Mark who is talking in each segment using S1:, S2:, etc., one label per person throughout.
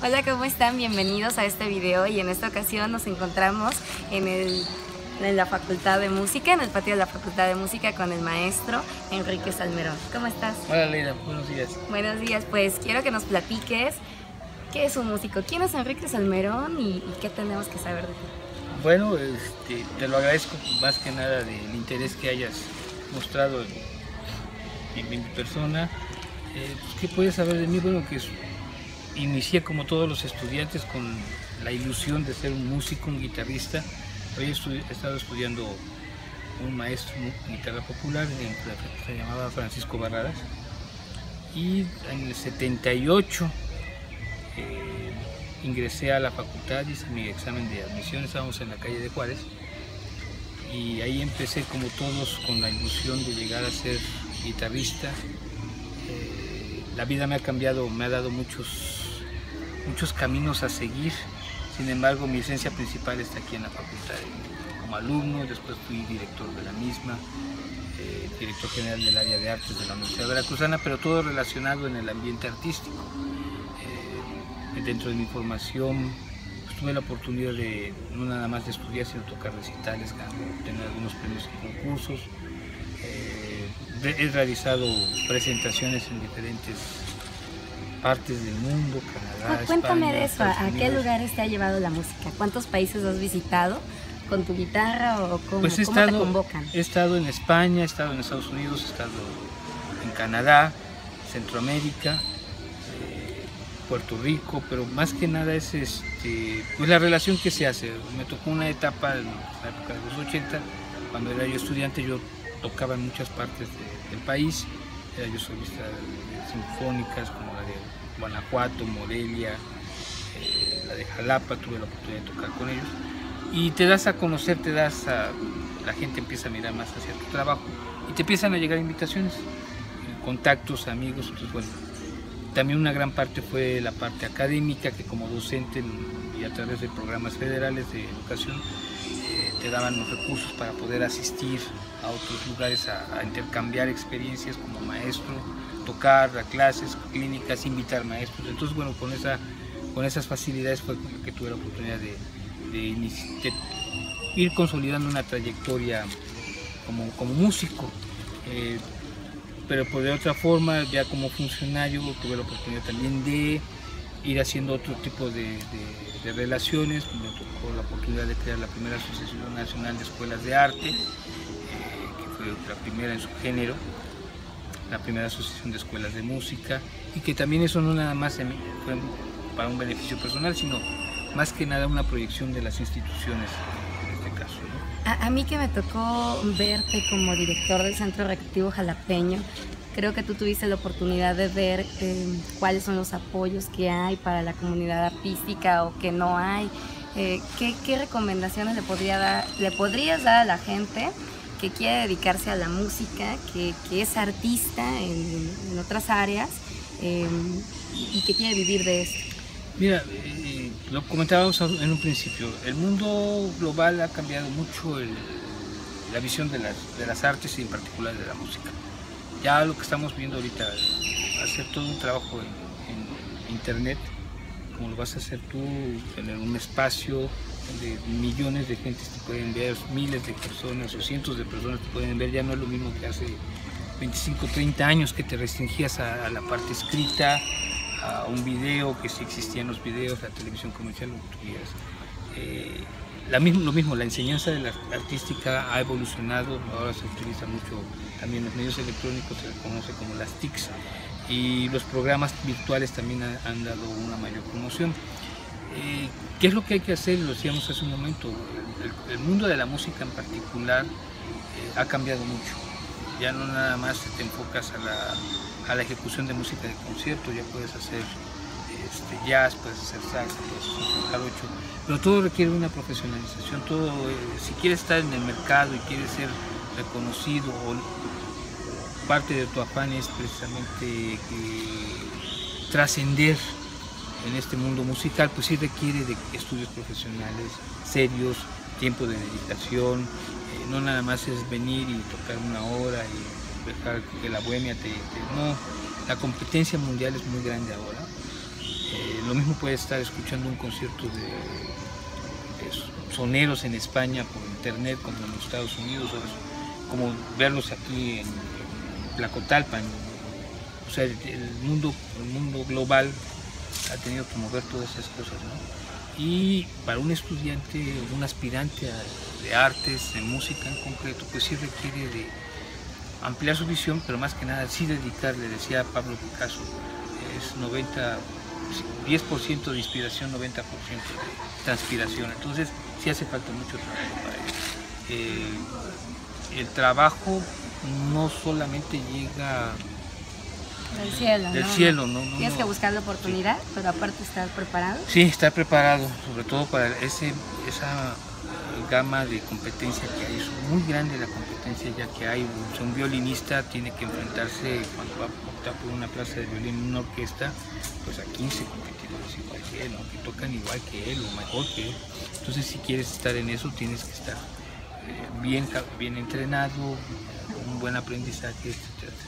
S1: Hola, ¿cómo están? Bienvenidos a este video y en esta ocasión nos encontramos en la Facultad de Música, en el patio de la Facultad de Música con el maestro Enrique Salmerón. ¿Cómo estás?
S2: Hola Leida, buenos días.
S1: Buenos días, pues quiero que nos platiques qué es un músico, quién es Enrique Salmerón y qué tenemos que saber de ti.
S2: Bueno, te lo agradezco más que nada del interés que hayas mostrado en mi persona. ¿Qué puedes saber de mí? Bueno, que inicié como todos los estudiantes con la ilusión de ser un músico, un guitarrista. Hoy he estado estudiando un maestro de guitarra popular, se llamaba Francisco Barradas, y en el 78 ingresé a la facultad, hice mi examen de admisión, estábamos en la calle de Juárez, y ahí empecé como todos con la ilusión de llegar a ser guitarrista. La vida me ha cambiado, me ha dado muchos caminos a seguir. Sin embargo, mi esencia principal está aquí en la facultad, como alumno. Después fui director de la misma, director general del área de artes de la Universidad Veracruzana, pero todo relacionado en el ambiente artístico. Dentro de mi formación pues, tuve la oportunidad de no nada más de estudiar, sino tocar recitales, tener algunos premios en concursos. He realizado presentaciones en diferentes partes del mundo, Canadá,
S1: Cuéntame
S2: España,
S1: de eso, ¿a qué lugares te ha llevado la música? ¿Cuántos países has visitado con tu guitarra o cómo te convocan?
S2: He estado en España, he estado en Estados Unidos, he estado en Canadá, Centroamérica, Puerto Rico, pero más que nada es pues la relación que se hace. Me tocó una etapa en la época de los 80, cuando era yo estudiante, yo tocaba en muchas partes del país, era yo solista de sinfónicas como la de Guanajuato, Morelia, la de Jalapa, tuve la oportunidad de tocar con ellos, y te das a conocer, la gente empieza a mirar más hacia tu trabajo y te empiezan a llegar invitaciones, contactos, amigos. Entonces, bueno, también una gran parte fue la parte académica, que como docente y a través de programas federales de educación te daban los recursos para poder asistir a otros lugares a intercambiar experiencias como maestro, tocar, dar clases, clínicas, invitar maestros. Entonces, bueno, con esas facilidades fue que tuve la oportunidad de ir consolidando una trayectoria como músico. Pero por de otra forma, ya como funcionario, tuve la oportunidad también de ir haciendo otro tipo de relaciones. Me tocó la oportunidad de crear la primera Asociación Nacional de Escuelas de Arte, que fue la primera en su género, la primera asociación de escuelas de música, y que también eso no nada más fue para un beneficio personal, sino más que nada una proyección de las instituciones en este caso, ¿no?
S1: A mí que me tocó verte como director del Centro Recreativo Jalapeño, creo que tú tuviste la oportunidad de ver cuáles son los apoyos que hay para la comunidad artística o que no hay. ¿Qué recomendaciones le podrías dar a la gente que quiere dedicarse a la música, que es artista en otras áreas y que quiere vivir de esto?
S2: Mira, lo comentábamos en un principio, el mundo global ha cambiado mucho la visión de las artes y en particular de la música. Ya lo que estamos viendo ahorita, hacer todo un trabajo en internet, como lo vas a hacer tú, tener un espacio donde millones de gentes te pueden ver, miles de personas o cientos de personas te pueden ver, ya no es lo mismo que hace 25, 30 años que te restringías a la parte escrita, a un video, que sí existían los videos, la televisión comercial, lo que tuvieras. Lo mismo, la enseñanza de la artística ha evolucionado, ahora se utiliza mucho también los medios electrónicos, se les conoce como las TICs, y los programas virtuales también han dado una mayor promoción. ¿Qué es lo que hay que hacer? Lo decíamos hace un momento, el mundo de la música en particular ha cambiado mucho. Ya no nada más te enfocas a la ejecución de música de concierto, ya puedes hacer jazz, puedes hacer salsa, puedes hacer jarocho, pero todo requiere una profesionalización. Todo, si quieres estar en el mercado y quieres ser reconocido, o parte de tu afán es precisamente trascender en este mundo musical, pues sí requiere de estudios profesionales serios, tiempo de dedicación. No nada más es venir y tocar una hora y dejar que la bohemia no, la competencia mundial es muy grande ahora. Lo mismo puede estar escuchando un concierto de soneros en España por internet, como en los Estados Unidos, como verlos aquí en Tlacotalpan. O sea, el mundo global ha tenido que mover todas esas cosas, ¿no? Y para un estudiante, un aspirante de artes, de música en concreto, pues sí requiere de ampliar su visión, pero más que nada sí dedicarle, decía Pablo Picasso, es 10% de inspiración, 90% de transpiración. Entonces sí hace falta mucho trabajo para ello. El trabajo no solamente llega
S1: del
S2: ¿no?
S1: cielo, ¿no? Tienes que buscar la oportunidad, sí. Pero aparte estar preparado.
S2: Sí, estar preparado, sobre todo para esa gama de competencia que hay. Es muy grande la competencia ya que hay. Un violinista tiene que enfrentarse, cuando va a optar por una plaza de violín en una orquesta, pues a 15 competidores igual que él, ¿no? Que tocan igual que él o mejor que él. Entonces si quieres estar en eso tienes que estar bien entrenado, con un buen aprendizaje, etcétera, etcétera.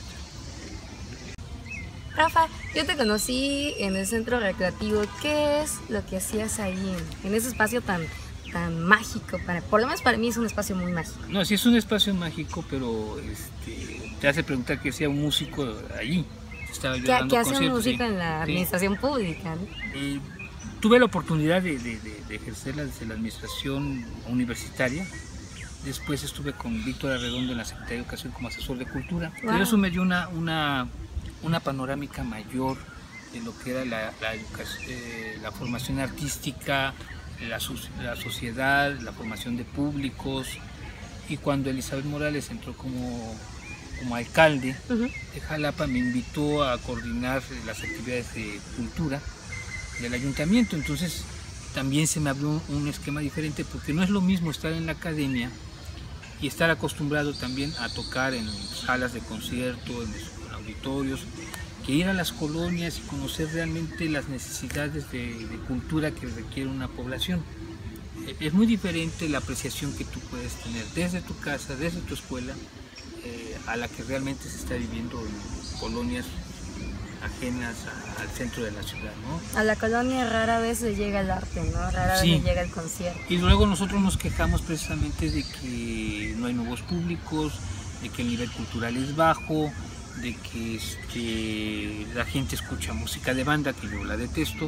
S1: Rafa, yo te conocí en el centro recreativo. ¿Qué es lo que hacías ahí en ese espacio tan mágico? Por lo menos para mí es un espacio muy mágico.
S2: No, sí es un espacio mágico, pero te hace preguntar qué hacía un músico allí. Estaba yo dando
S1: ¿Qué hace un músico
S2: sí,
S1: en la administración pública, ¿no?
S2: Tuve la oportunidad de ejercerla desde la administración universitaria. Después estuve con Víctor Arredondo en la Secretaría de Educación como asesor de cultura. Wow. Pero eso me dio una panorámica mayor de lo que era la formación artística, la sociedad, la formación de públicos. Y cuando Elizabeth Morales entró como alcalde de Jalapa, me invitó a coordinar las actividades de cultura del ayuntamiento. Entonces también se me abrió un esquema diferente, porque no es lo mismo estar en la academia y estar acostumbrado también a tocar en salas de concierto, en auditorios, que ir a las colonias y conocer realmente las necesidades de cultura que requiere una población. Es muy diferente la apreciación que tú puedes tener desde tu casa, desde tu escuela, a la que realmente se está viviendo en colonias ajenas al centro de la ciudad, ¿no?
S1: A la colonia rara vez le llega el arte, ¿no? Rara vez le llega el concierto.
S2: Y luego nosotros nos quejamos precisamente de que no hay nuevos públicos, de que el nivel cultural es bajo, de que la gente escucha música de banda, que yo la detesto.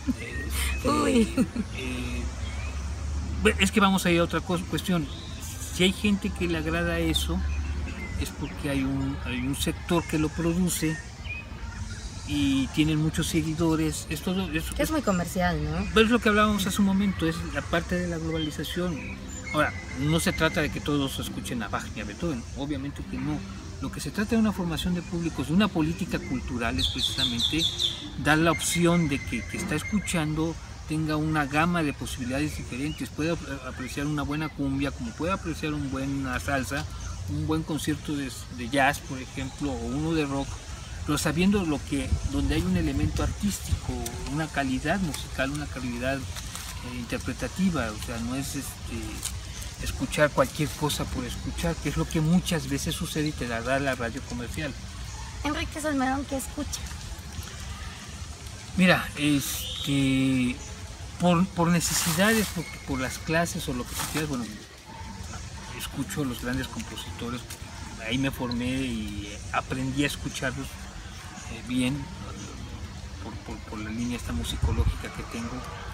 S2: Es que vamos a ir a otra cuestión. Si hay gente que le agrada eso, es porque hay un sector que lo produce y tienen muchos seguidores.
S1: Es muy comercial, ¿no?
S2: Pero es lo que hablábamos hace un momento, es la parte de la globalización. Ahora, no se trata de que todos escuchen a Bach ni a Beethoven, obviamente que no. Lo que se trata de una formación de públicos, de una política cultural, es precisamente dar la opción de que está escuchando tenga una gama de posibilidades diferentes, pueda apreciar una buena cumbia, como puede apreciar una buena salsa, un buen concierto de jazz, por ejemplo, o uno de rock, pero sabiendo donde hay un elemento artístico, una calidad musical, una calidad interpretativa. O sea, no es escuchar cualquier cosa por escuchar, que es lo que muchas veces sucede y te la da la radio comercial.
S1: Enrique Salmerón, ¿qué escucha?
S2: Mira, por necesidades, por las clases o lo que tú quieras, bueno, escucho a los grandes compositores, ahí me formé y aprendí a escucharlos bien, por la línea esta musicológica que tengo,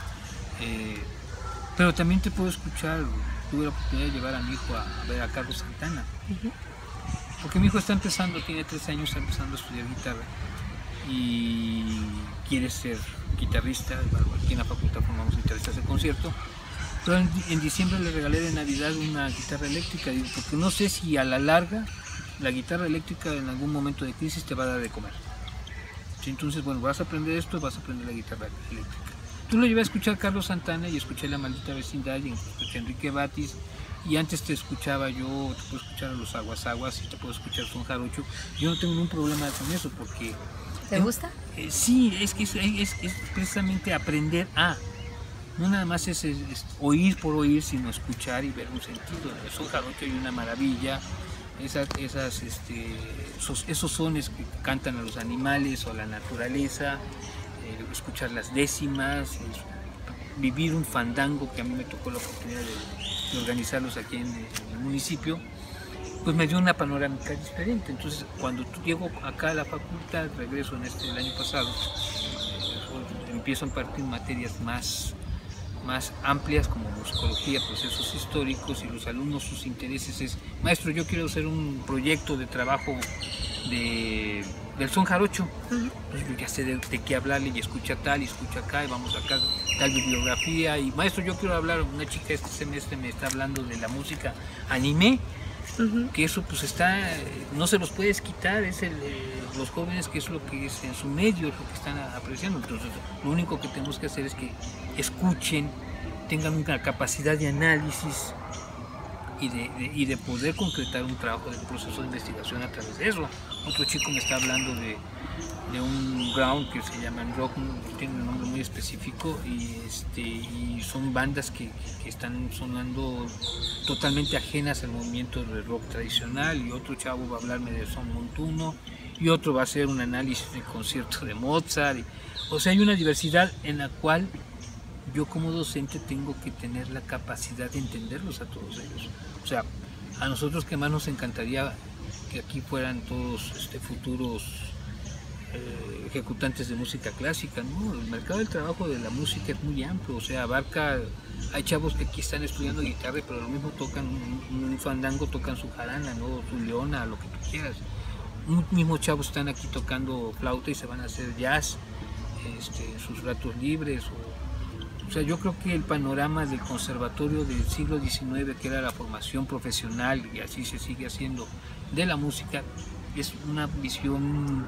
S2: pero también te puedo escuchar. Tuve la oportunidad de llevar a mi hijo a ver a Carlos Santana, porque mi hijo está empezando, tiene 13 años, está empezando a estudiar guitarra y quiere ser guitarrista. Aquí en la facultad formamos guitarristas de concierto, pero en diciembre le regalé de Navidad una guitarra eléctrica, porque no sé si a la larga la guitarra eléctrica en algún momento de crisis te va a dar de comer. Entonces, bueno, vas a aprender esto, vas a aprender la guitarra eléctrica. Tú lo llevé a escuchar Carlos Santana y escuché La Maldita Vecindad y escuché a Enrique Batis, y antes te escuchaba yo, te puedo escuchar a los Aguas Aguas y te puedo escuchar Son Jarocho. Yo no tengo ningún problema con eso, porque...
S1: ¿Te gusta?
S2: Sí, es que es precisamente aprender a... No nada más es oír por oír, sino escuchar y ver un sentido. Son Jarocho hay una maravilla, esos sones que cantan a los animales o a la naturaleza, escuchar las décimas, vivir un fandango que a mí me tocó la oportunidad de organizarlos aquí en el municipio, pues me dio una panorámica diferente. Entonces, cuando llego acá a la facultad, regreso el año pasado, empiezo a impartir materias más amplias como musicología, procesos históricos, y los alumnos, sus intereses es: maestro, yo quiero hacer un proyecto de trabajo del son jarocho. Entonces yo ya sé de qué hablarle, y escucha tal, y escucha acá, y vamos acá, tal bibliografía. Y maestro, yo quiero hablar, una chica este semestre me está hablando de la música anime, que eso pues no se los puedes quitar, es los jóvenes, que es lo que es en su medio, es lo que están apreciando. Entonces lo único que tenemos que hacer es que escuchen, tengan una capacidad de análisis y de poder concretar un trabajo de proceso de investigación a través de eso. Otro chico me está hablando de un ground que se llama rock, tiene un nombre muy específico, y son bandas que están sonando totalmente ajenas al movimiento de rock tradicional. Y otro chavo va a hablarme de son montuno, y otro va a hacer un análisis de concierto de Mozart. O sea, hay una diversidad en la cual yo como docente tengo que tener la capacidad de entenderlos a todos ellos. O sea, a nosotros que más nos encantaría que aquí fueran todos futuros ejecutantes de música clásica, ¿no? El mercado del trabajo de la música es muy amplio, o sea, hay chavos que aquí están estudiando guitarra, pero lo mismo tocan un fandango, tocan su jarana, ¿no? Su leona, lo que tú quieras. Mismos chavos están aquí tocando flauta y se van a hacer jazz en sus ratos libres. O sea, yo creo que el panorama del conservatorio del siglo XIX, que era la formación profesional, y así se sigue haciendo, de la música, es una visión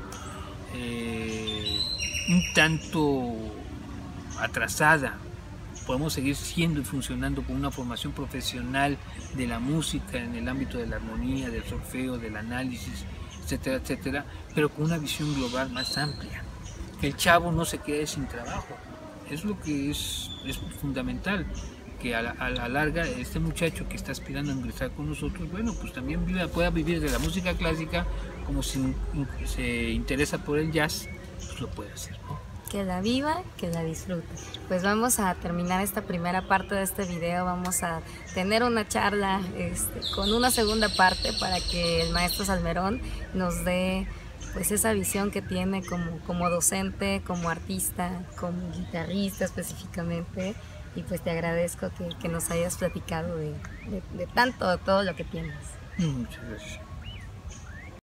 S2: un tanto atrasada. Podemos seguir siendo y funcionando con una formación profesional de la música en el ámbito de la armonía, del solfeo, del análisis, etcétera, etcétera, pero con una visión global más amplia. Que el chavo no se quede sin trabajo. Es lo que es fundamental, que a la larga este muchacho que está aspirando a ingresar con nosotros, bueno, pues también pueda vivir de la música clásica, como si se interesa por el jazz, pues lo puede hacer, ¿no?
S1: Que la viva, que la disfrute. Pues vamos a terminar esta primera parte de este video, vamos a tener una charla con una segunda parte para que el maestro Salmerón nos dé pues esa visión que tiene como docente, como artista, como guitarrista específicamente. Y pues te agradezco que nos hayas platicado de todo lo que tienes.
S2: Muchas gracias.